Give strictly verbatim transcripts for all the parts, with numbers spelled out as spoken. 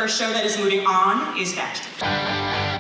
first show that is moving on is BADGER.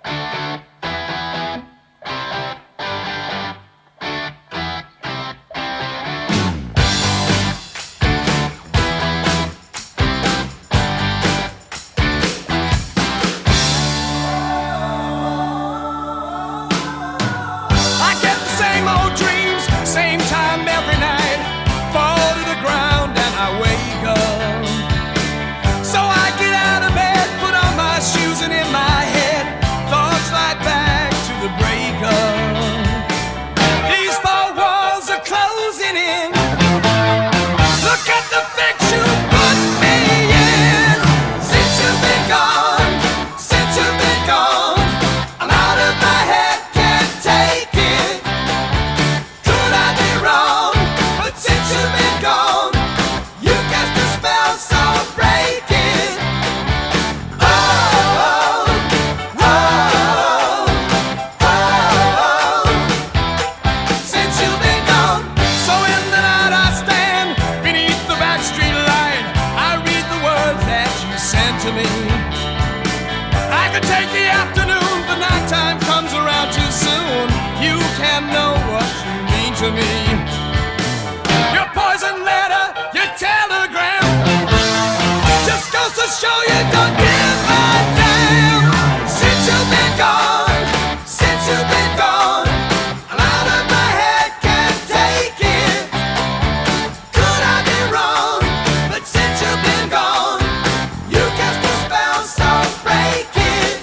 To me, your poison letter, your telegram, just goes to show you don't give a damn. Since you've been gone, since you've been gone, I'm out of my head, can't take it. Could I be wrong? But since you've been gone, you cast a spell, so break it.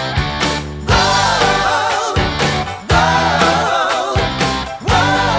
Whoa, whoa, whoa.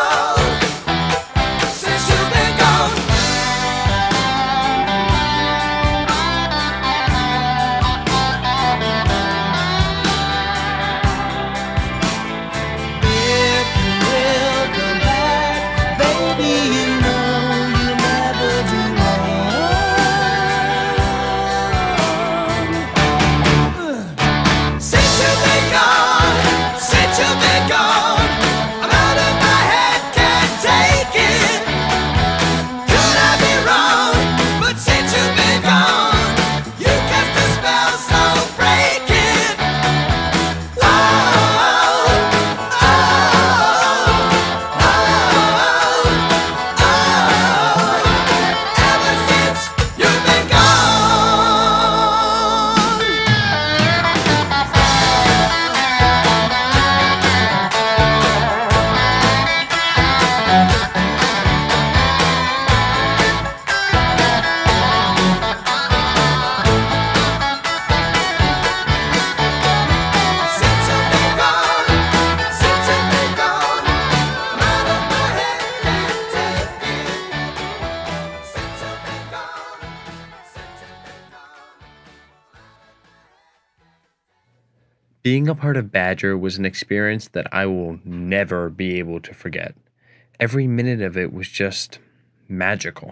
Being a part of BADGER was an experience that I will never be able to forget. Every minute of it was just magical.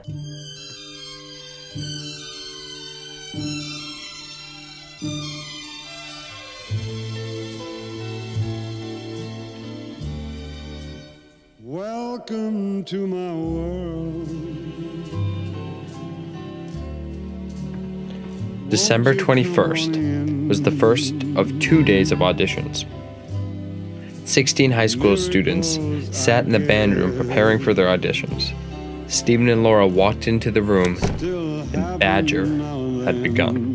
Welcome to my world. December twenty-first was the first of two days of auditions. Sixteen high school students sat in the band room preparing for their auditions. Stephen and Laura walked into the room, and BADGER had begun.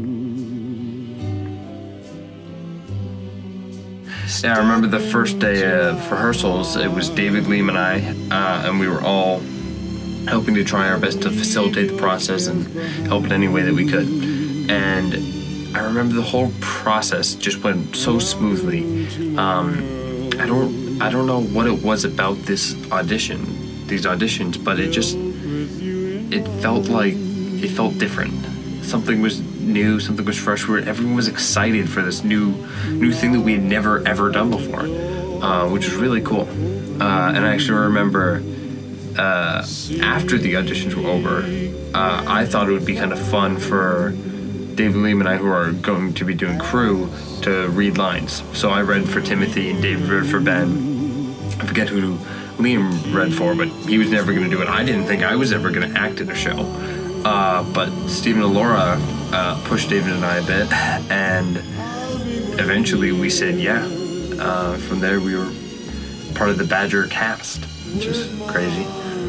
Yeah, I remember the first day of rehearsals. It was David, Liam, and I, uh, and we were all hoping to try our best to facilitate the process and help in any way that we could. And I remember the whole process just went so smoothly. Um, I don't, I don't know what it was about this audition, these auditions, but it just, it felt like, it felt different. Something was new, something was fresh. We were, everyone was excited for this new, new thing that we had never ever done before, uh, which was really cool. Uh, and I actually remember uh, after the auditions were over, uh, I thought it would be kind of fun for Dave and Liam and I, who are going to be doing crew, to read lines. So I read for Timothy and Dave read for Ben. I forget who Liam read for, but he was never going to do it. I didn't think I was ever going to act in a show. Uh, but Stephen and Laura uh, pushed David and I a bit, and eventually we said yeah. Uh, from there, we were part of the BADGER cast, which is crazy.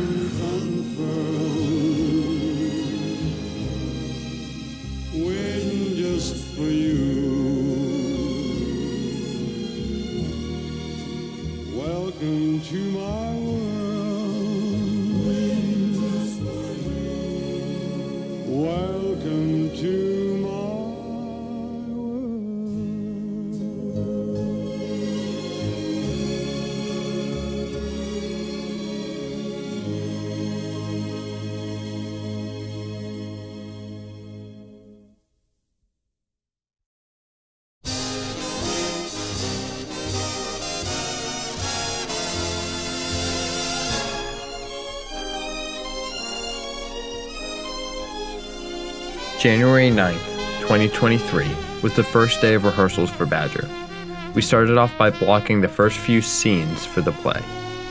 Waiting just for you. Welcome to my world. Waiting just for you. Welcome to my world. January ninth, twenty twenty-three was the first day of rehearsals for BADGER. We started off by blocking the first few scenes for the play.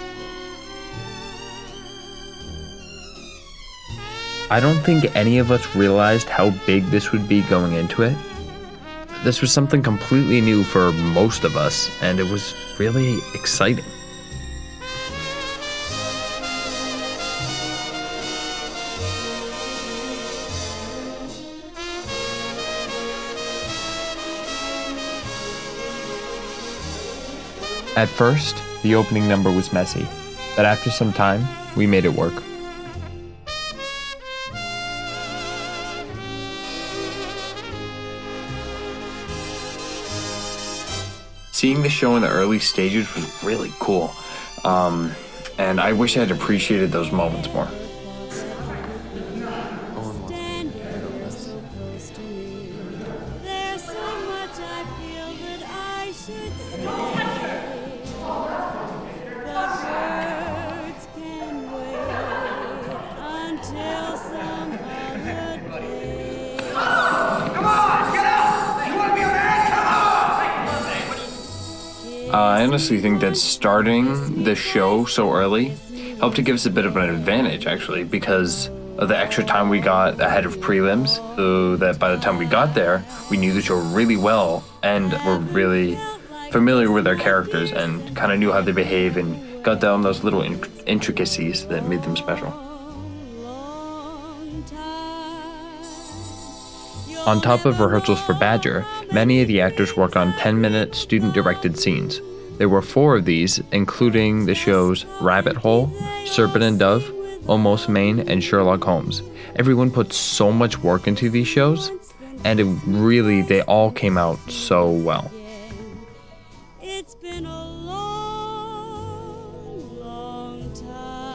I don't think any of us realized how big this would be going into it. This was something completely new for most of us, and it was really exciting. At first, the opening number was messy, but after some time, we made it work. Seeing the show in the early stages was really cool, um, and I wish I had appreciated those moments more. Uh, I honestly think that starting the show so early helped to give us a bit of an advantage, actually, because of the extra time we got ahead of prelims, so that by the time we got there, we knew the show really well and were really familiar with our characters and kind of knew how they behave and got down those little in- intricacies that made them special. On top of rehearsals for BADGER, many of the actors work on ten-minute student-directed scenes. There were four of these, including the shows Rabbit Hole, Serpent and Dove, Almost Maine, and Sherlock Holmes. Everyone put so much work into these shows, and it really, they all came out so well. It's been a long, long time.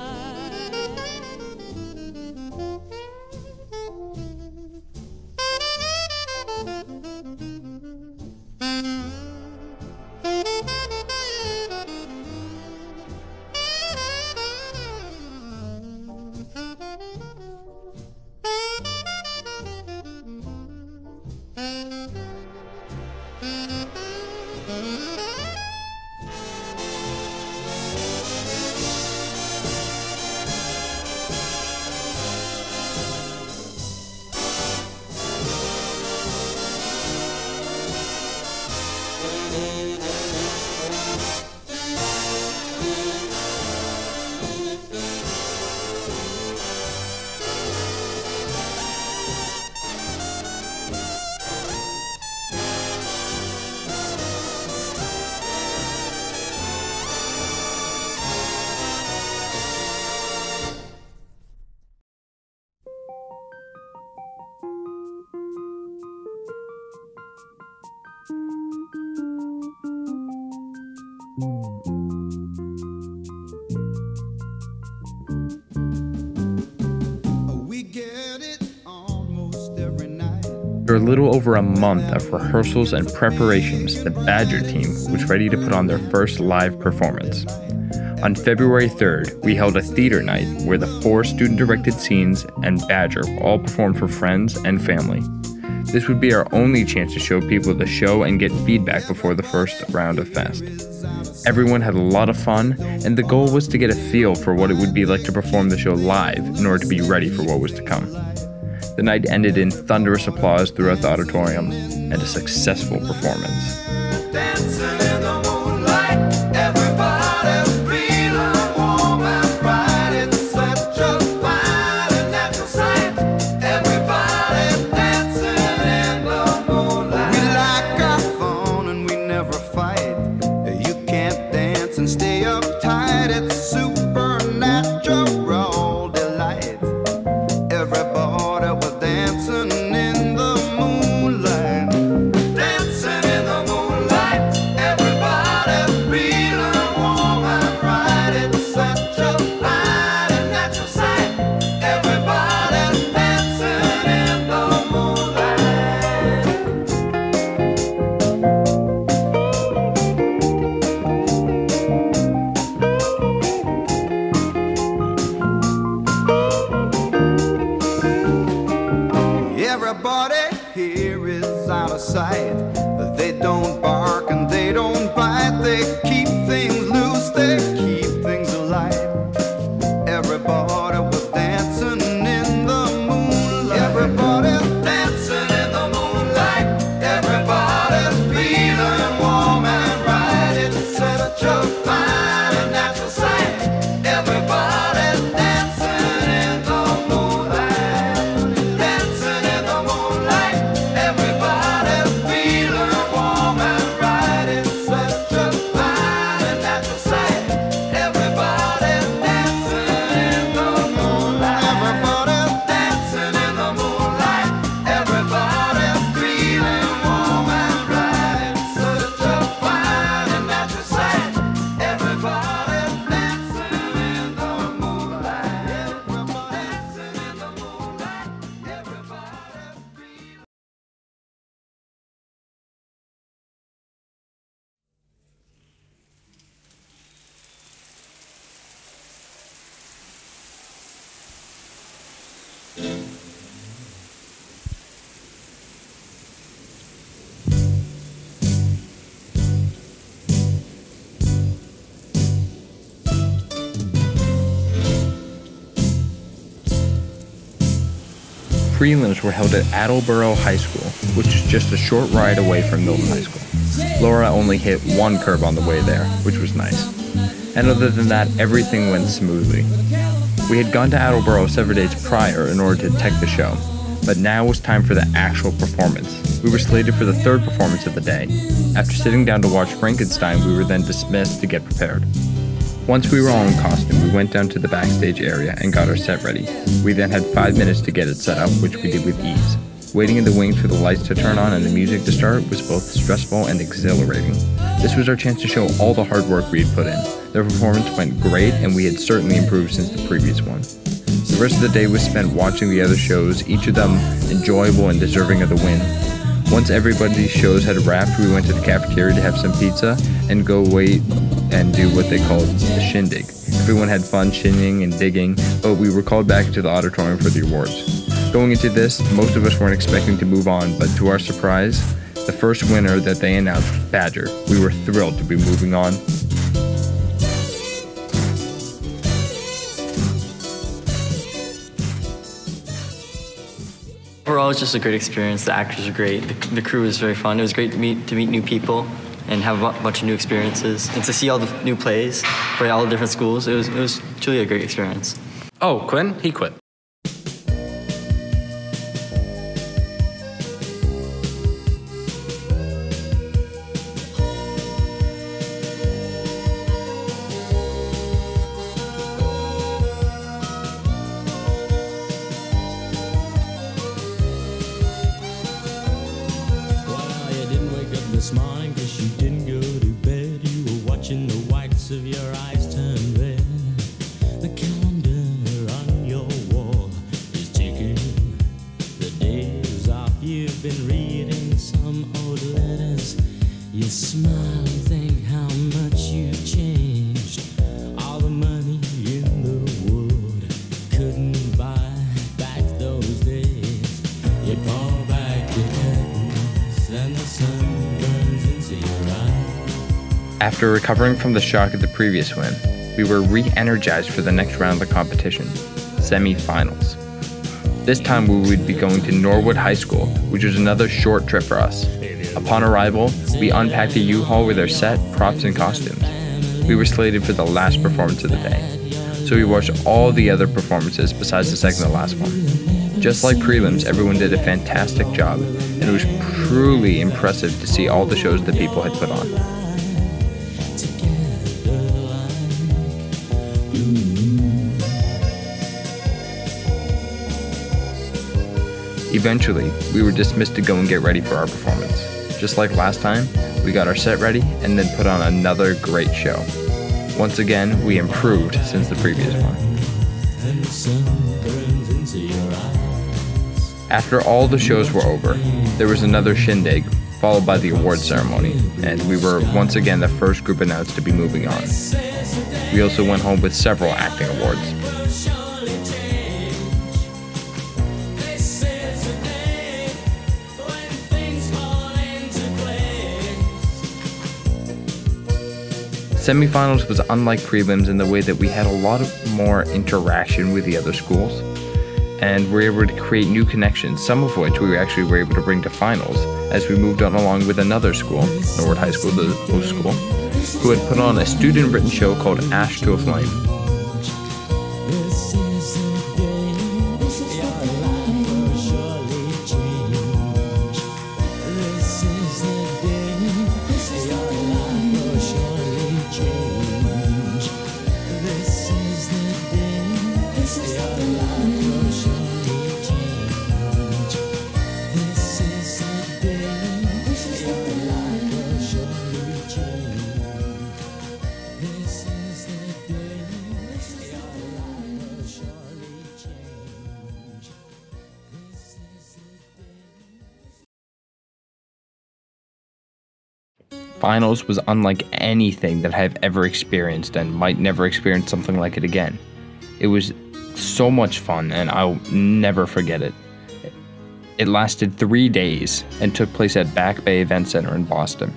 After a little over a month of rehearsals and preparations, the BADGER team was ready to put on their first live performance. On February third, we held a theater night where the four student-directed scenes and BADGER all performed for friends and family. This would be our only chance to show people the show and get feedback before the first round of Fest. Everyone had a lot of fun, and the goal was to get a feel for what it would be like to perform the show live in order to be ready for what was to come. The night ended in thunderous applause throughout the auditorium and a successful performance. Dancing in the moonlight, everybody feeling warm and bright. It's such a fine and natural sight. Everybody dancing in the moonlight. We like our fun and we never fight. You can't dance and stay uptight. It's supernatural delight. Everybody was dancing in the moonlight. Dancing in the moonlight. Everybody feeling warm and right. It's such a fine and natural sight. Everybody dancing in the moonlight. Everybody here is out of sight. They don't bark and they don't bite. They keep things loose, they keep things alive. Everybody was dancing in the moonlight. Everybody's dancing in the moonlight. Everybody's feeling warm and right. It's such a fine and natural sight. Everybody's dancing in the moonlight. Dancing in the moonlight. Everybody's feeling warm and right. It's such a fine and natural sight. Everybody's dancing in the moonlight. Everybody's dancing in the moonlight. Everybody's feeling warm and right. It's such a fine and natural sight. Everybody's dancing in the moonlight. Everybody's dancing in the moonlight. Everybody's feeling. Prelims were held at Attleboro High School, which is just a short ride away from Milton High School. Laura only hit one curb on the way there, which was nice. And other than that, everything went smoothly. We had gone to Attleboro several days prior in order to tech the show, but now was time for the actual performance. We were slated for the third performance of the day. After sitting down to watch Frankenstein, we were then dismissed to get prepared. Once we were all in costume, we went down to the backstage area and got our set ready. We then had five minutes to get it set up, which we did with ease. Waiting in the wings for the lights to turn on and the music to start was both stressful and exhilarating. This was our chance to show all the hard work we had put in. The performance went great, and we had certainly improved since the previous one. The rest of the day was spent watching the other shows, each of them enjoyable and deserving of the win. Once everybody's shows had wrapped, we went to the cafeteria to have some pizza and go wait and do what they called the shindig. Everyone had fun shinning and digging, but we were called back into the auditorium for the awards. Going into this, most of us weren't expecting to move on, but to our surprise, the first winner that they announced was Badger. We were thrilled to be moving on. Overall, it was just a great experience. The actors were great. The, the crew was very fun. It was great to meet to meet new people and have a bunch of new experiences and to see all the new plays for all the different schools. It was it was truly a great experience. Oh, Quinn? He quit. This morning, cause you didn't go to bed. You were watching the whites of your eyes turn red. The calendar on your wall is ticking. The days off, you've been reading some old letters. You smile and think how much you've changed. All the money in the world couldn't buy back those days. You pull back the curtains and the sun. After recovering from the shock of the previous win, we were re-energized for the next round of the competition, semi-finals. This time we would be going to Norwood High School, which was another short trip for us. Upon arrival, we unpacked a U-Haul with our set, props, and costumes. We were slated for the last performance of the day, so we watched all the other performances besides the second to last one. Just like prelims, everyone did a fantastic job, and it was truly impressive to see all the shows that people had put on. Eventually, we were dismissed to go and get ready for our performance. Just like last time, we got our set ready and then put on another great show. Once again, we improved since the previous one. After all the shows were over, there was another shindig, followed by the award ceremony, and we were once again the first group announced to be moving on. We also went home with several acting awards. Semifinals was unlike prelims in the way that we had a lot of more interaction with the other schools, and we were able to create new connections, some of which we actually were able to bring to finals as we moved on along with another school, Norwood High School, the host school, who had put on a student-written show called Ash to a Flame. Finals was unlike anything that I've ever experienced and might never experience something like it again. It was so much fun and I'll never forget it. It lasted three days and took place at Back Bay Event Center in Boston.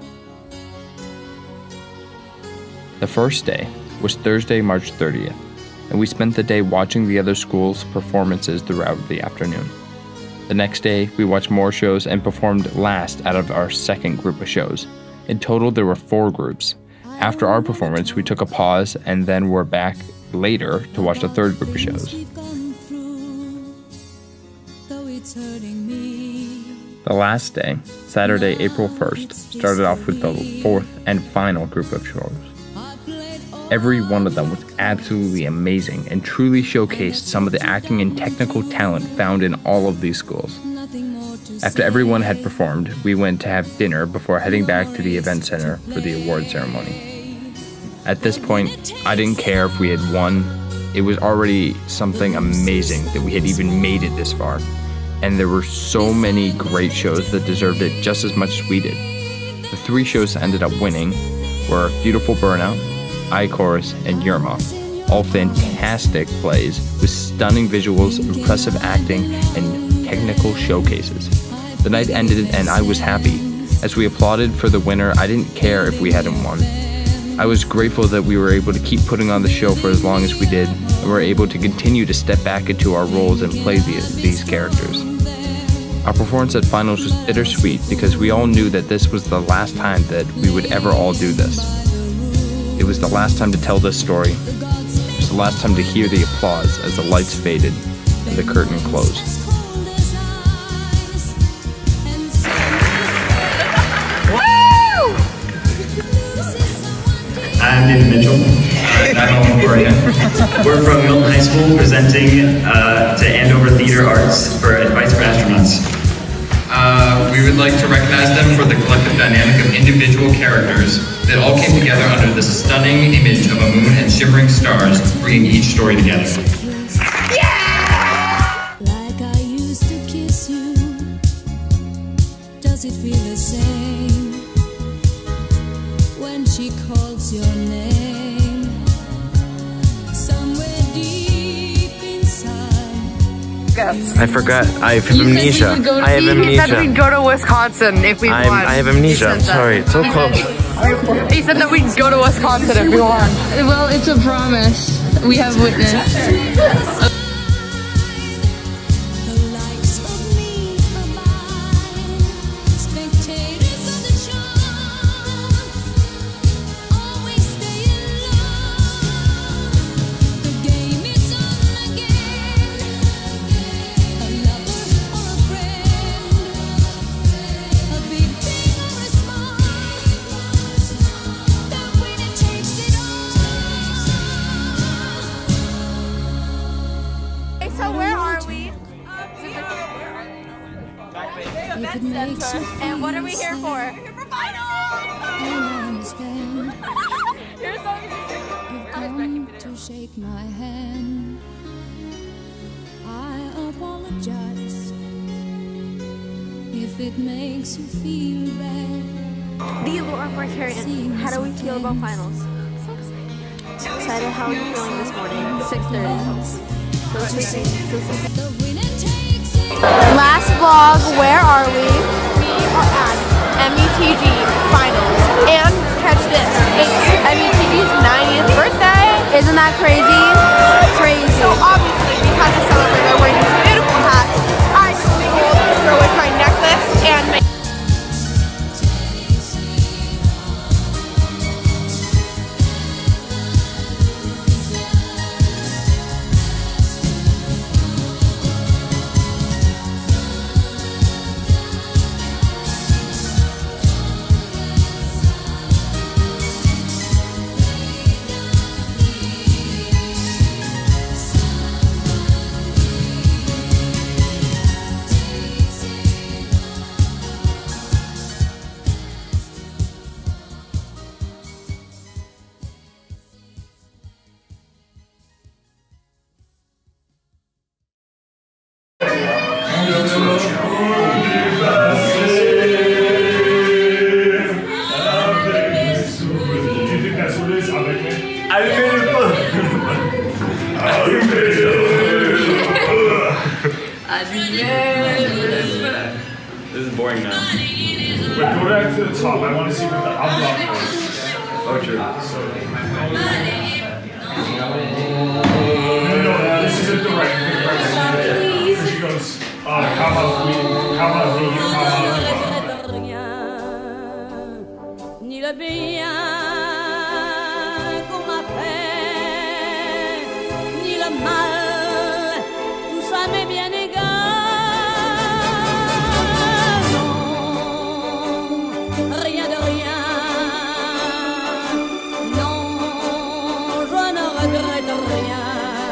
The first day was Thursday, March thirtieth, and we spent the day watching the other schools' performances throughout the afternoon. The next day, we watched more shows and performed last out of our second group of shows. In total, there were four groups. After our performance, we took a pause and then were back later to watch the third group of shows. The last day, Saturday, April first, started off with the fourth and final group of shows. Every one of them was absolutely amazing and truly showcased some of the acting and technical talent found in all of these schools. After everyone had performed, we went to have dinner before heading back to the event center for the award ceremony. At this point, I didn't care if we had won. It was already something amazing that we had even made it this far. And there were so many great shows that deserved it just as much as we did. The three shows that ended up winning were Beautiful Burnout, I Chorus, and Yerma. All fantastic plays with stunning visuals, impressive acting, and technical showcases. The night ended and I was happy. As we applauded for the winner, I didn't care if we hadn't won. I was grateful that we were able to keep putting on the show for as long as we did, and were able to continue to step back into our roles and play the, these characters. Our performance at finals was bittersweet because we all knew that this was the last time that we would ever all do this. It was the last time to tell this story. It was the last time to hear the applause as the lights faded and the curtain closed. I'm David Mitchell. Uh, I'm Owen Correa. We're from Milton High School presenting uh, to Andover Theater Arts for Advice for Astronauts. Uh, we would like to recognize them for the collective dynamic of individual characters that all came together under the stunning image of a moon and shimmering stars, bringing each story together. Yeah! Like I used to kiss you. Does it feel the same when she calls your name? Somewhere deep inside. I forgot. I have amnesia. I have amnesia. He said we'd go to Wisconsin if we I'm, won. I have amnesia. I'm sorry. It's so close. He said that we'd go to Wisconsin if we won. Well, it's a promise. We have witnessed. If it makes you feel And what are we here sad, for? We're here for finals! and I understand. Here's some You've come to shake my hand. I apologize if it makes you feel bad. The Laura Markarian, how do we feel about finals? So excited. Excited. How are you feeling this morning? six thirty. So sleepy. So sleepy. Last vlog, where are we? We are at M E T G finals. And catch this, it's M E T G's ninetieth birthday. Isn't that crazy? Crazy. So obviously we had to celebrate by wearing these beautiful hats. I totally rolled this girl with my necklace and my This is boring now. Wait, go back to the top. I want to see what the unlock is. Oh, true. No, no, this isn't the right thing. Because she goes, uh, how about we, how about we, how about we. Ni le bien qu'on m'a fait, ni le mal, tout ça m'est bien égal. Non, rien de rien. Non, je ne regrette rien.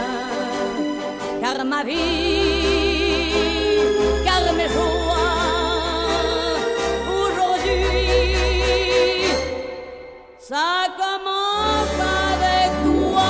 Car ma vie, car mes joies, ça commence avec toi.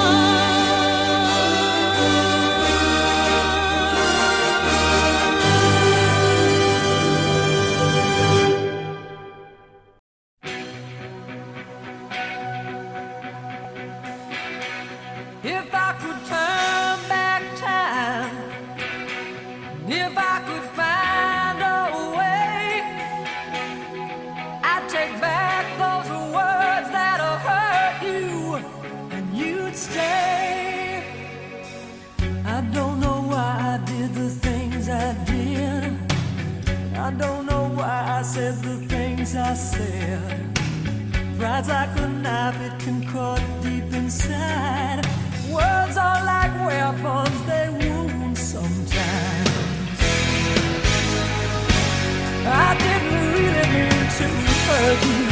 If I could turn back time, if I could find a way, I'd take back those words that hurt you, and you'd stay. I don't know why I did the things I did. I don't know why I said the things I said. Pride's like a knife, it can cut deep inside. Words are like weapons, they wound sometimes. I didn't really mean to hurt you.